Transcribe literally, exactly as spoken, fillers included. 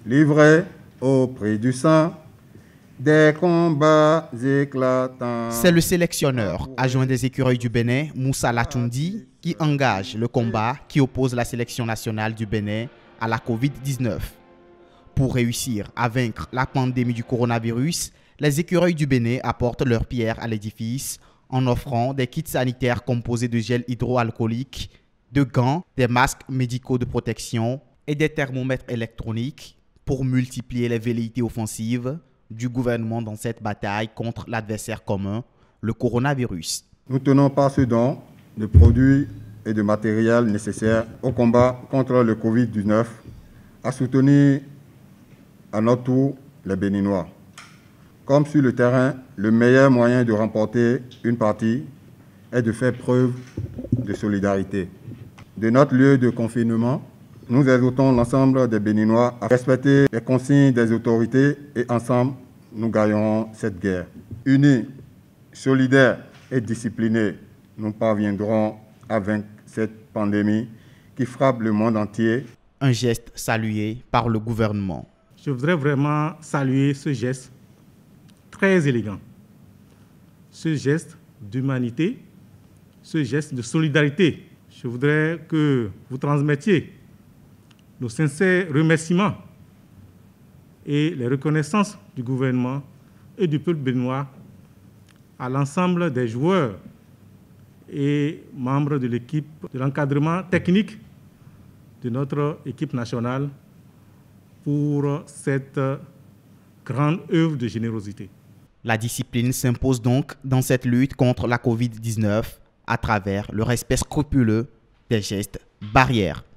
livrés au prix du sang, des combats éclatants. C'est le sélectionneur adjoint des écureuils du Bénin, Moussa Latundi, qui engage le combat qui oppose la sélection nationale du Bénin à la covid dix-neuf. Pour réussir à vaincre la pandémie du coronavirus, les écureuils du Bénin apportent leur pierre à l'édifice en offrant des kits sanitaires composés de gel hydroalcoolique, de gants, des masques médicaux de protection et des thermomètres électroniques pour multiplier les velléités offensives du gouvernement dans cette bataille contre l'adversaire commun, le coronavirus. Nous tenons par ce don de produits et de matériel nécessaires au combat contre le covid dix-neuf à soutenir à notre tour les Béninois. Comme sur le terrain, le meilleur moyen de remporter une partie est de faire preuve de solidarité. De notre lieu de confinement, nous exhortons l'ensemble des Béninois à respecter les consignes des autorités et ensemble, nous gagnerons cette guerre. Unis, solidaires et disciplinés, nous parviendrons à vaincre cette pandémie qui frappe le monde entier. Un geste salué par le gouvernement. Je voudrais vraiment saluer ce geste très élégant, ce geste d'humanité, ce geste de solidarité. Je voudrais que vous transmettiez nos sincères remerciements et les reconnaissances du gouvernement et du peuple béninois à l'ensemble des joueurs et membres de l'équipe de l'encadrement technique de notre équipe nationale pour cette grande œuvre de générosité. La discipline s'impose donc dans cette lutte contre la covid dix-neuf à travers le respect scrupuleux des gestes barrières.